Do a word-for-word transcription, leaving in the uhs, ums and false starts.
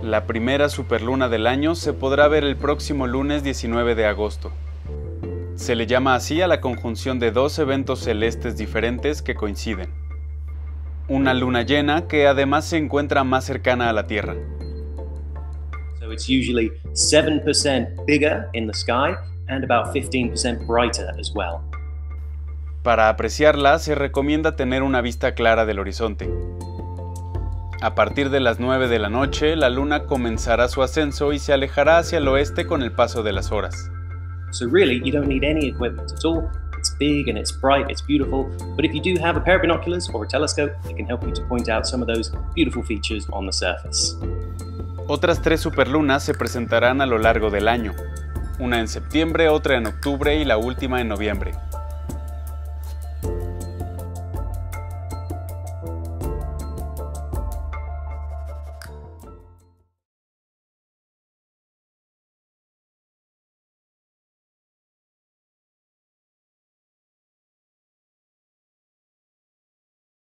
La primera superluna del año se podrá ver el próximo lunes diecinueve de agosto. Se le llama así a la conjunción de dos eventos celestes diferentes que coinciden. Una luna llena que además se encuentra más cercana a la Tierra. So it's usually seven percent bigger in the sky and about fifteen percent brighter as well. Para apreciarla se recomienda tener una vista clara del horizonte. A partir de las nueve de la noche, la luna comenzará su ascenso y se alejará hacia el oeste con el paso de las horas. So really, you don't need any equipment at all. It's big and it's bright, it's beautiful, but if you do have a pair of binoculars or a telescope, it can help you to point out some of those beautiful features on the surface. Otras tres superlunas se presentarán a lo largo del año, una en septiembre, otra en octubre y la última en noviembre.